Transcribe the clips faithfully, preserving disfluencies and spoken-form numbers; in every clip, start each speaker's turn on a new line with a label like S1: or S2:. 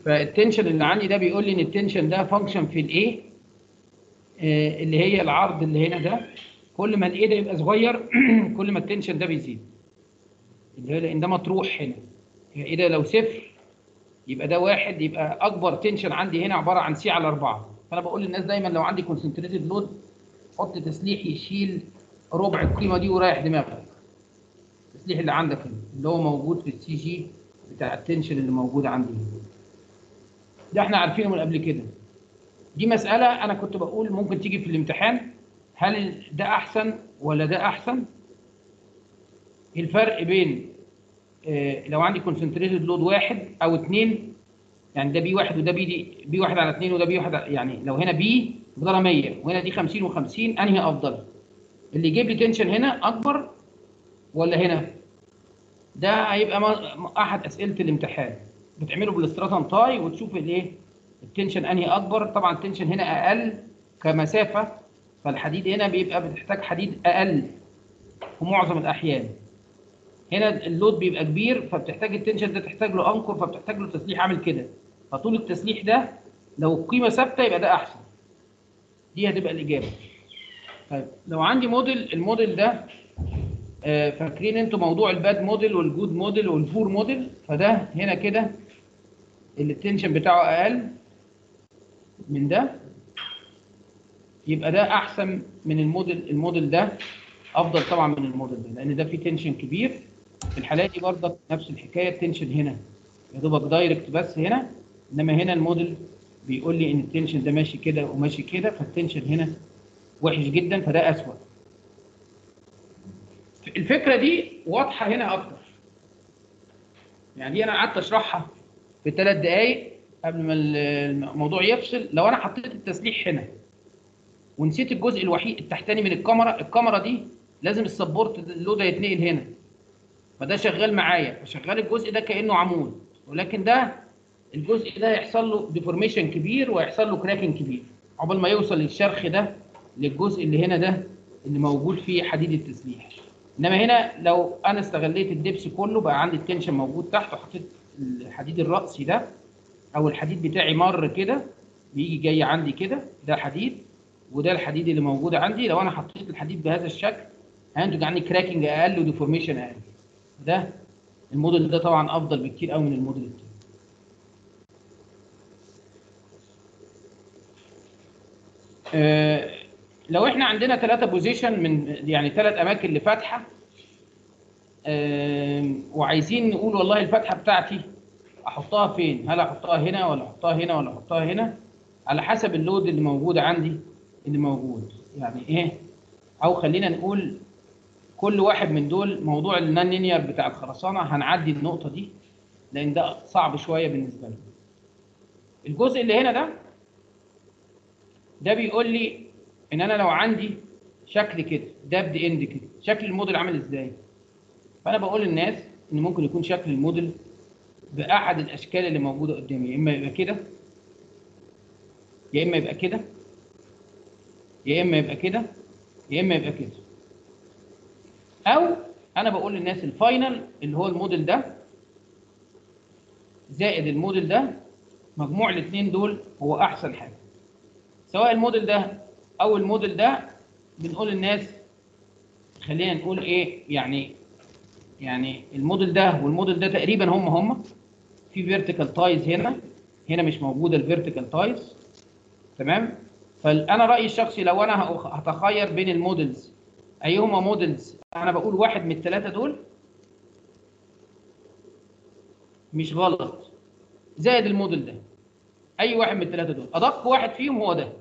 S1: فالتنشن اللي عندي ده بيقول لي ان التنشن ده فانكشن في الايه آه اللي هي العرض اللي هنا ده. كل ما الايه ده يبقى صغير كل ما التنشن ده بيزيد، اللي هو لان ده مطروح هنا. ايه ده لو صفر يبقى ده واحد، يبقى اكبر تنشن عندي هنا عباره عن سي على أربعة. فانا بقول للناس دايما لو عندي كونسنتريتد لود حط تسليح يشيل ربع القيمه دي وريح دماغك. التسليح اللي عندك هنا اللي هو موجود في السي جي بتاع التنشن اللي موجود عندي هنا ده احنا عارفينه من قبل كده. دي مساله انا كنت بقول ممكن تيجي في الامتحان، هل ده احسن ولا ده احسن؟ الفرق بين اه لو عندي كونسنتريتد لود واحد او اثنين، يعني ده بي واحد وده بي دي بي واحد على اثنين وده بي واحد، يعني لو هنا بي مقدارها مية وهنا دي خمسين و50، انهي افضل؟ اللي يجيب لي تنشن هنا اكبر ولا هنا؟ ده هيبقى احد اسئله الامتحان، بتعمله بالاستراتم تاي وتشوف الايه التنشن انهي اكبر. طبعا التنشن هنا اقل كمسافه، فالحديد هنا بيبقى بتحتاج حديد اقل في معظم الاحيان. هنا اللود بيبقى كبير فبتحتاج التنشن ده تحتاج له انكر، فبتحتاج له تسليح عامل كده. فطول التسليح ده لو القيمه ثابته يبقى ده احسن. دي هتبقى الاجابه. طيب لو عندي موديل، الموديل ده آه فاكرين انتوا موضوع الباد موديل والجود موديل والبور موديل؟ فده هنا كده التنشن بتاعه اقل من ده، يبقى ده احسن من الموديل. الموديل ده افضل طبعا من الموديل ده لان ده فيه تنشن كبير. في الحالات دي برضك نفس الحكايه، التنشن هنا يا دوبك دايركت بس هنا، انما هنا الموديل بيقول لي ان التنشن ده ماشي كده وماشي كده، فالتنشن هنا وحش جدا فده اسوأ. الفكره دي واضحه هنا اكتر، يعني دي انا قعدت اشرحها في ثلاث دقائق قبل ما الموضوع يفصل. لو انا حطيت التسليح هنا ونسيت الجزء الوحيد التحتاني من الكاميرا، الكاميرا دي لازم السبورت اللود يتنقل هنا، فده شغال معايا، فشغال الجزء ده كانه عمود، ولكن ده الجزء ده يحصل له ديفورميشن كبير ويحصل له كراكنج كبير عقبال ما يوصل للشرخ ده للجزء اللي هنا ده اللي موجود فيه حديد التسليح. انما هنا لو انا استغليت الدبس كله بقى عندي التنشن موجود تحت، وحطيت الحديد الرأسي ده او الحديد بتاعي مر كده بيجي جاي عندي كده، ده حديد وده الحديد اللي موجود عندي. لو انا حطيت الحديد بهذا الشكل هينتج عندي كراكنج اقل وديفورميشن اقل. ده الموديل ده طبعا افضل بكتير قوي من الموديل التاني. آه لو احنا عندنا ثلاثة بوزيشن من يعني ثلاث اماكن اللي فاتحه، آه وعايزين نقول والله الفتحه بتاعتي احطها فين؟ هل احطها هنا ولا احطها هنا ولا احطها هنا؟ على حسب اللود اللي موجود عندي اللي موجود. يعني ايه؟ او خلينا نقول كل واحد من دول، موضوع النون لينير بتاع الخرسانه هنعدي النقطه دي لان ده صعب شويه بالنسبه لنا. الجزء اللي هنا ده ده بيقول لي ان انا لو عندي شكل كده دبد اند كده، شكل الموديل عامل ازاي؟ فانا بقول للناس ان ممكن يكون شكل الموديل باحد الاشكال اللي موجوده قدامي، يا اما يبقى كده يا اما يبقى كده يا اما يبقى كده يا اما يبقى كده. او انا بقول للناس الفاينل اللي هو الموديل ده زائد الموديل ده، مجموع الاثنين دول هو احسن حاجه. سواء الموديل ده او الموديل ده بنقول للناس خلينا نقول ايه، يعني يعني الموديل ده والموديل ده تقريبا هم هم في فيرتيكال تايز هنا، هنا مش موجوده الفيرتيكال تايز. تمام. فانا رايي الشخصي لو انا هتخير بين الموديلز ايهما موديلز، انا بقول واحد من الثلاثه دول مش غلط زائد الموديل ده. اي واحد من الثلاثه دول، ادق واحد فيهم هو ده.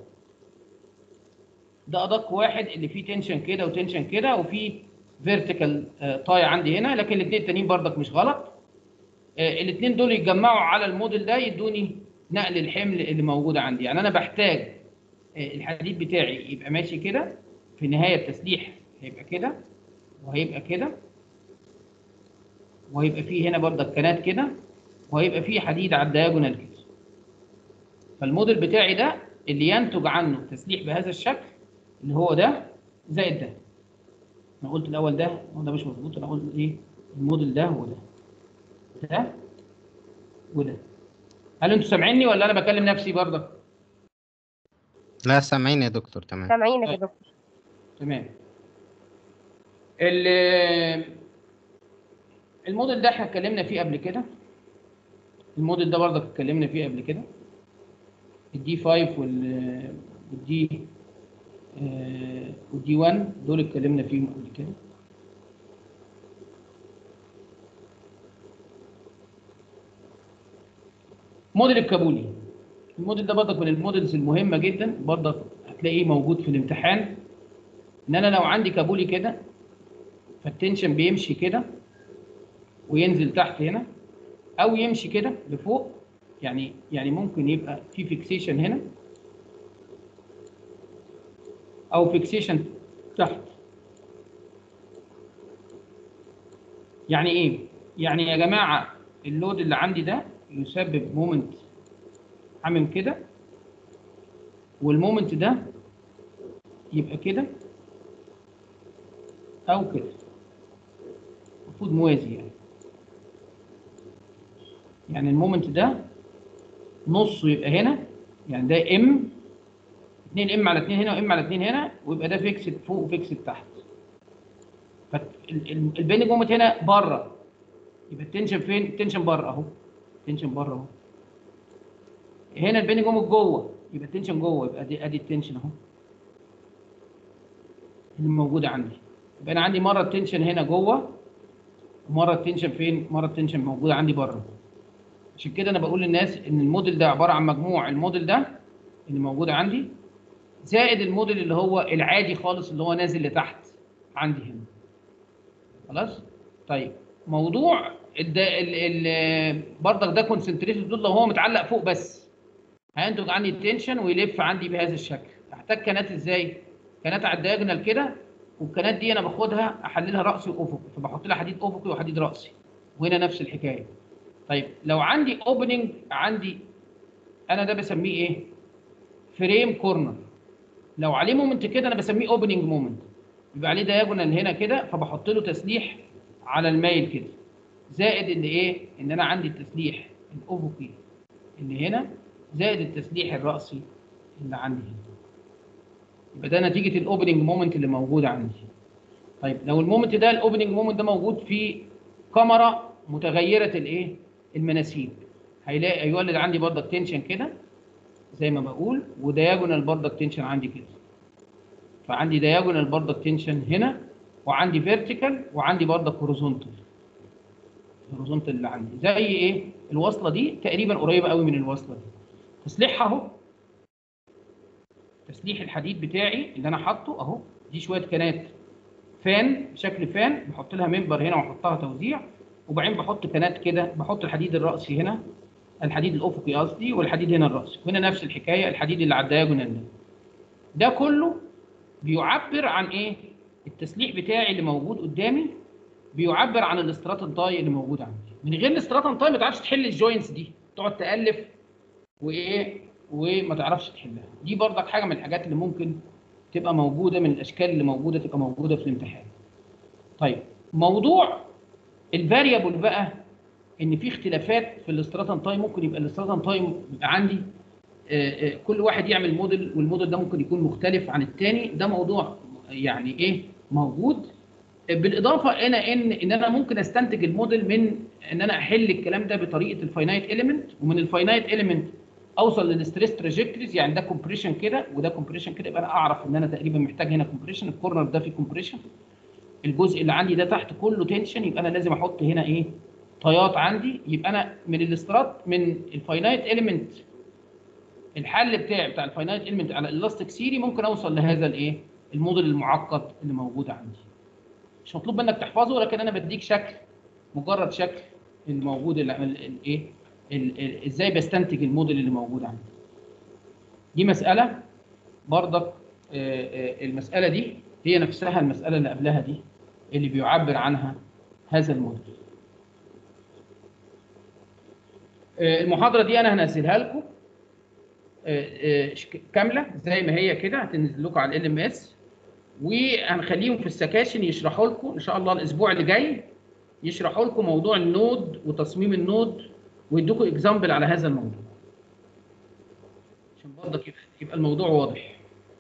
S1: ده ادق واحد اللي فيه تنشن كده وتنشن كده وفيه فيرتيكال تاي عندي هنا، لكن الاثنين التانيين برضك مش غلط. الاثنين دول يتجمعوا على الموديل ده يدوني نقل الحمل اللي موجود عندي. يعني انا بحتاج الحديد بتاعي يبقى ماشي كده، في النهايه التسليح هيبقى كده وهيبقى كده وهيبقى فيه هنا برضك كنات كده وهيبقى فيه حديد على الدياجونال كده. فالموديل بتاعي ده اللي ينتج عنه تسليح بهذا الشكل اللي هو ده زائد ده. انا قلت الاول ده وده مش مظبوط، انا قلت ايه؟ الموديل ده وده ده وده. هل انتوا سامعيني ولا انا بكلم نفسي برضه؟
S2: لا سامعين يا دكتور. تمام
S3: سامعينك يا
S1: طيب.
S3: دكتور.
S1: تمام. ال- الموديل ده احنا اتكلمنا فيه قبل كده. الموديل ده برضه اتكلمنا فيه قبل كده. الدي خمسة وال والدي آه، والدي واحد دول اتكلمنا فيهم قبل كده. موديل الكابولي. الموديل ده برضك من الموديلز المهمه جدا، برضك هتلاقيه موجود في الامتحان. ان انا لو عندي كابولي كده، فالتنشن بيمشي كده وينزل تحت هنا، او يمشي كده لفوق. يعني يعني ممكن يبقى في فيكسيشن هنا او فيكسيشن تحت. يعني ايه؟ يعني يا جماعه اللود اللي عندي ده يسبب مومنت عامل كده، والمومنت ده يبقى كده او كده، المفروض موازي. يعني يعني المومنت ده نصه يبقى هنا، يعني ده ام اتنين ام على اتنين هنا وام على اتنين هنا، ويبقى ده فيكسد فوق وفيكسد تحت. فالبينج مومنت هنا بره، يبقى التنشن فين؟ التنشن بره اهو، التنشن بره اهو. هنا البينج مومنت جوه، يبقى التنشن جوه، يبقى دي ادي التنشن اهو اللي موجوده عندي. يبقى انا عندي مره التنشن هنا جوه، ومره التنشن فين؟ مره التنشن موجوده عندي بره. عشان كده انا بقول للناس ان الموديل ده عباره عن مجموع الموديل ده اللي موجود عندي زائد الموديل اللي هو العادي خالص اللي هو نازل لتحت عندي هنا. خلاص؟ طيب موضوع ال ال برضك ده كونسنتريشن دول لو هو متعلق فوق بس هينتج عندي التنشن ويلف عندي بهذا الشكل. هحتاج كانات ازاي؟ كانات على الدياجونال كده، والكانات دي انا باخدها احللها راسي وافقي، فبحط لها حديد افقي وحديد راسي، وهنا نفس الحكايه. طيب لو عندي اوبننج، عندي انا ده بسميه ايه؟ فريم كورنر. لو عليه مومنت كده انا بسميه اوبننج مومنت، يبقى عليه دياجونال هنا كده، فبحط له تسليح على المايل كده، زائد ان ايه؟ ان انا عندي التسليح الافقي اللي هنا زائد التسليح الراسي اللي عندي هنا. يبقى ده نتيجه الاوبننج مومنت اللي موجود عندي. طيب لو المومنت ده الاوبننج مومنت ده موجود في كاميرا متغيره الايه؟ المناسيب، هيلاقي هيولد عندي برضك تنشن كده زي ما بقول، ودياجونال برضك تنشن عندي كده. فعندي دياجونال برضك تنشن هنا، وعندي فيرتيكال، وعندي برضك هوريزونتال. الهوريزونتال اللي عندي زي ايه؟ الوصله دي تقريبا قريبه قوي من الوصله دي. تسليحها اهو، تسليح الحديد بتاعي اللي انا حاطه اهو. دي شويه كانات فان بشكل فان، بحط لها ممبر هنا واحطها توزيع، وبعدين بحط كانات كده، بحط الحديد الراسي هنا، الحديد الافقي قصدي، والحديد هنا الراسي، وهنا نفس الحكايه الحديد اللي على الدياجونال ده. ده كله بيعبر عن ايه؟ التسليح بتاعي اللي موجود قدامي بيعبر عن الاستراتن تاي اللي موجود عندي. من غير الاستراتن تاي ما تعرفش تحل الجوينتس دي، تقعد تالف وايه وما تعرفش تحلها. دي برضك حاجه من الحاجات اللي ممكن تبقى موجوده، من الاشكال اللي موجوده تبقى موجوده في الامتحان. طيب موضوع الفاريبل بقى، ان في اختلافات في الاستراتن تايم. ممكن يبقى الاستراتن تايم يبقى عندي آه، آه، كل واحد يعمل موديل، والموديل ده ممكن يكون مختلف عن الثاني. ده موضوع يعني ايه موجود. بالاضافه الى ان ان انا ممكن استنتج الموديل من ان انا احل الكلام ده بطريقه الفاينايت اليمنت، ومن الفاينايت اليمنت اوصل للستريس تراجكتوريز. يعني ده كومبريشن كده وده كومبريشن كده، يبقى انا اعرف ان انا تقريبا محتاج هنا كومبريشن، الكورنر ده فيه كومبريشن، الجزء اللي عندي ده تحت كله تنشن، يبقى انا لازم احط هنا ايه؟ طيات عندي. يبقى انا من الاسترات من الفاينايت اليمنت، الحل بتاعي بتاع الفاينايت اليمنت على الالاستيك سيري، ممكن اوصل لهذا الايه؟ الموديل المعقد اللي موجود عندي. مش مطلوب منك تحفظه، لكن انا بديك شكل، مجرد شكل الموجود الايه؟ ازاي بستنتج الموديل اللي موجود عندي. دي مساله برضك، المساله دي هي نفسها المساله اللي قبلها دي اللي بيعبر عنها هذا الموديل. المحاضره دي انا هنزلها لكم كامله زي ما هي كده، هتنزل لكم على ال ام اس، وهنخليهم في السكاشن يشرحوا لكم ان شاء الله الاسبوع اللي جاي، يشرحوا لكم موضوع النود وتصميم النود، ويدوكم اكزامبل على هذا الموضوع. عشان برضك يبقى, يبقى الموضوع واضح.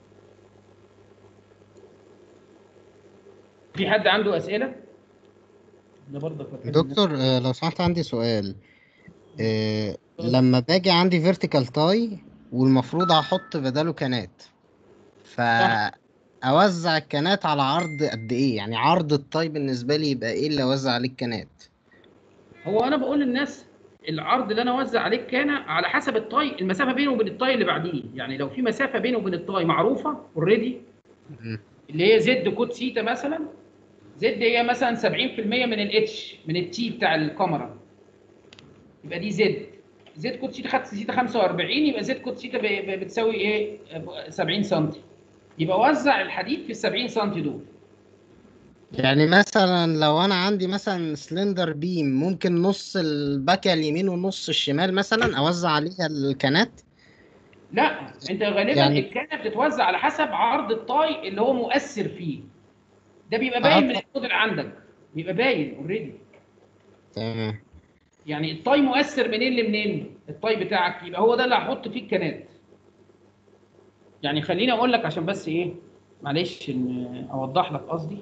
S1: في حد عنده اسئله؟ ده برضك بتكلم الناس.
S2: دكتور آه، لو سمحت عندي سؤال. آه، لما باجي عندي فيرتيكال تاي والمفروض هحط بداله كانات،
S1: صح.
S2: فأوزع الكانات على عرض قد إيه؟ يعني عرض التاي بالنسبة لي يبقى إيه اللي أوزع عليه الكانات؟
S1: هو انا بقول للناس العرض اللي انا اوزع عليك كان على حسب الطاي، المسافه بينه وبين الطاي اللي بعديه. يعني لو في مسافه بينه وبين الطاي معروفه اوريدي،
S2: مم.
S1: اللي هي زد كود سيتا مثلا، زد هي مثلا سبعين في المية من الاتش من التي بتاع الكاميرا، يبقى دي زد. زد كود سيتا خدت سيتا خمسة وأربعين، يبقى زد كود سيتا ب- ب- بتساوي ايه؟ سبعين سم. يبقى وزع الحديد في ال سبعين سم دول.
S2: يعني مثلا لو أنا عندي مثلا سلندر بيم، ممكن نص الباكية اليمين ونص الشمال مثلا أوزع عليها الكانات؟
S1: لا، انت غالبا
S2: يعني
S1: الكانه بتتوزع على حسب عرض الطاي اللي هو مؤثر فيه. ده بيبقى باين من
S2: أقطع.
S1: الموديل عندك، بيبقى باين اوريدي.
S2: تمام.
S1: يعني الطاي مؤثر منين لمنين، الطاي بتاعك يبقى هو ده اللي هحط فيه الكانات. يعني خليني اقول لك عشان بس ايه، معلش ان اوضح لك قصدي.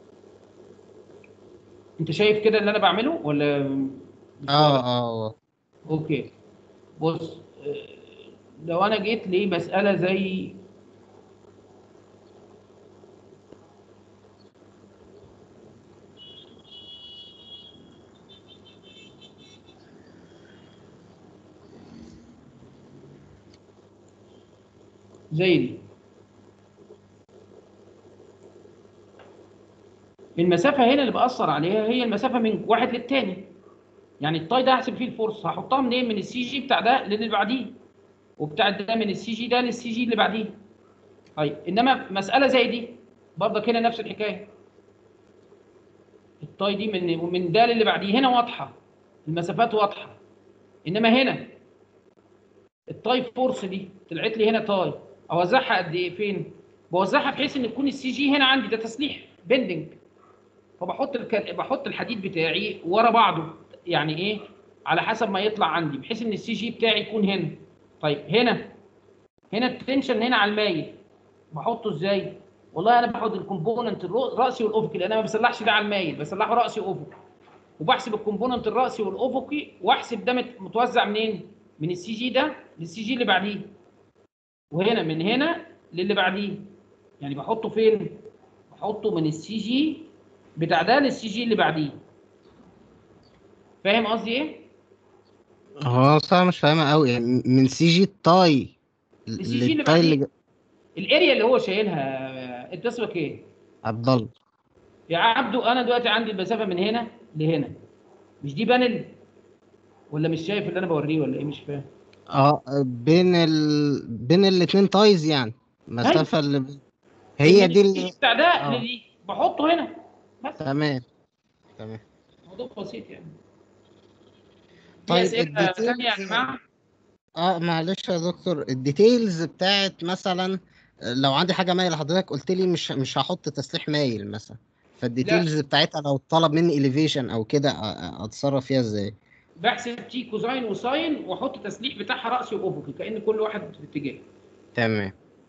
S1: انت شايف كده اللي انا بعمله ولا مش
S2: اه
S1: واضح؟
S2: اه.
S1: اوكي. بص، آه، لو انا جيت لمساله زي زي دي، المسافه هنا اللي باثر عليها هي المسافه من واحد للتاني. يعني الطاي ده هحسب فيه الفورس، هحطها منين؟ من السي جي بتاع ده للي بعديه، وبتاع ده من السي جي ده للسي جي اللي بعديه. طيب انما مساله زي دي برضك هنا نفس الحكايه، الطاي دي من من ده للي بعديه هنا واضحه، المسافات واضحه. انما هنا التاي فورس دي طلعت لي هنا تاي، اوزعها قد ايه؟ فين؟ بوزعها بحيث ان تكون السي جي هنا عندي ده تسليح بندنج، فبحط الك... بحط الحديد بتاعي ورا بعضه، يعني ايه؟ على حسب ما يطلع عندي، بحيث ان السي جي بتاعي يكون هنا. طيب هنا، هنا التنشن هنا على المايل، بحطه ازاي؟ والله انا باخد الكومبوننت الراسي والافقي، لان انا ما بسلحش ده على المايل، بسلحه راسي وافقي، وبحسب الكومبوننت الراسي والافقي، واحسب ده متوزع منين؟ من السي جي ده للسي جي اللي بعديه، وهنا من هنا للي بعديه. يعني بحطه فين؟ بحطه من السي جي بتاع ده للسي جي اللي بعديه. فاهم قصدي ايه؟
S2: هو صراحة مش فاهمها أوي، يعني من سي جي التاي
S1: للسي جي اللي
S2: للتاي اللي
S1: بعديه،
S2: ج-
S1: الاريا اللي هو شايلها. انت اسمك ايه؟
S2: عبد الله.
S1: يا عبدو، انا دلوقتي عندي المسافه من هنا لهنا، مش دي بانل؟ ولا مش شايف اللي انا بوريه ولا ايه؟ مش فاهم.
S2: اه، بين ال... بين الاتنين تايز يعني،
S1: ايوه،
S2: المسافة اللي بين-
S1: من
S2: هي دي
S1: السي جي
S2: اللي.
S1: بتاع ده
S2: اه.
S1: لدي بحطه هنا بس.
S2: تمام. تمام.
S1: موضوع بسيط يعني. في
S2: طيب
S1: اسئله ثانيه يا
S2: الديتيلز.
S1: جماعه؟
S2: اه معلش يا دكتور، الديتيلز بتاعت مثلا لو عندي حاجة مايل، حضرتك قلت لي مش مش هحط تسليح مايل مثلا،
S1: لا،
S2: فالديتيلز بتاعتها لو طلب مني elevation او كده أ- أ- اتصرف فيها ازاي؟
S1: بحسب تي كوزاين وساين، واحط التسليح بتاعها راسي وافقي، كأن كل واحد في اتجاه.
S2: تمام.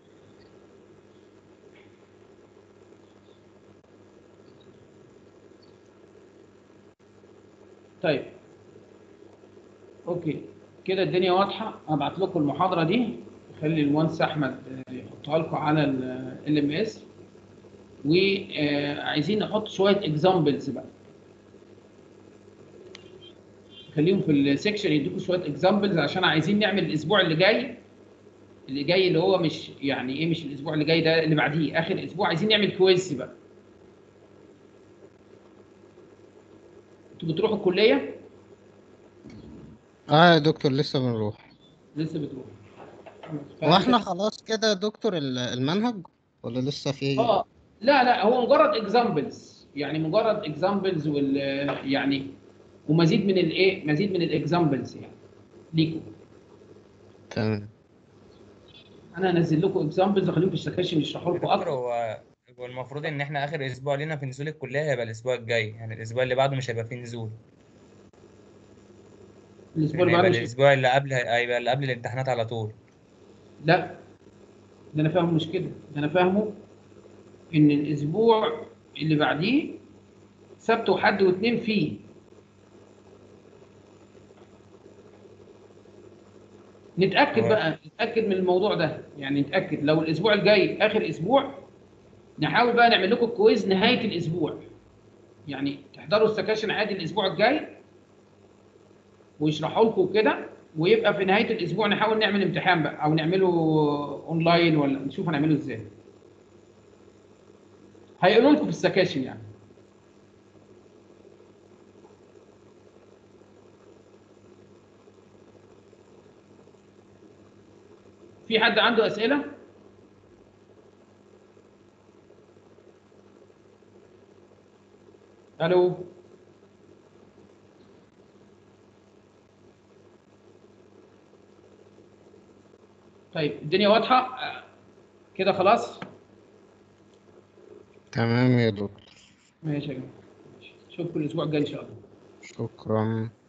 S1: طيب اوكي، كده الدنيا واضحه. هبعت لكم المحاضره دي، خلي المهندس احمد آه، يحطها لكم على ال ام اس. وعايزين نحط شويه اكزامبلز بقى، خليهم في السكشن يديكم شويه اكزامبلز، عشان عايزين نعمل الاسبوع اللي جاي، اللي جاي اللي هو مش يعني ايه، مش الاسبوع اللي جاي ده، اللي بعديه اخر اسبوع، عايزين نعمل كويز بقى. انتوا بتروحوا الكليه؟
S2: اه يا دكتور لسه بنروح.
S1: لسه بتروحوا؟
S2: هو
S1: فانت
S2: احنا خلاص كده يا دكتور ال- المنهج ولا لسه في؟
S1: اه، لا لا، هو مجرد اكزامبلز، يعني مجرد اكزامبلز وال يعني، ومزيد من الايه، مزيد من الاكزامبلز يعني ليكم.
S2: تمام.
S1: انا هنزل لكم اكزامبلز واخليهم في السكاشن يشرحوا
S3: يا
S1: لكم
S3: دكتور،
S1: اكتر.
S3: هو هو المفروض ان احنا اخر اسبوع لينا في نزول الكليه هيبقى الاسبوع الجاي، يعني الاسبوع اللي بعده مش هيبقى فيه نزول،
S1: الاسبوع
S3: لان
S1: اللي بعده
S3: هيبقى
S1: مش
S3: الاسبوع اللي قبل هيبقى اللي قبل الامتحانات على طول.
S1: لا، ده انا فاهمه مش كده، ده انا فاهمه ان الاسبوع اللي بعديه سبت وحد واثنين فيه. نتاكد
S3: اه
S1: بقى، نتاكد من الموضوع ده، يعني نتاكد لو الاسبوع الجاي اخر اسبوع نحاول بقى نعمل لكم كويز نهايه الاسبوع، يعني تحضروا السكاشن عادي الاسبوع الجاي ويشرحوا لكم كده، ويبقى في نهايه الاسبوع نحاول نعمل امتحان بقى او نعمله اونلاين ولا نشوف هنعمله ازاي. هيقولوا لكم في السكاشن يعني. في حد عنده اسئله؟ الو. طيب الدنيا واضحه آه، كده خلاص.
S2: تمام يا دكتور.
S1: ماشي يا جماعه، اشوفكم الاسبوع الجاي ان شاء الله.
S2: شكرا.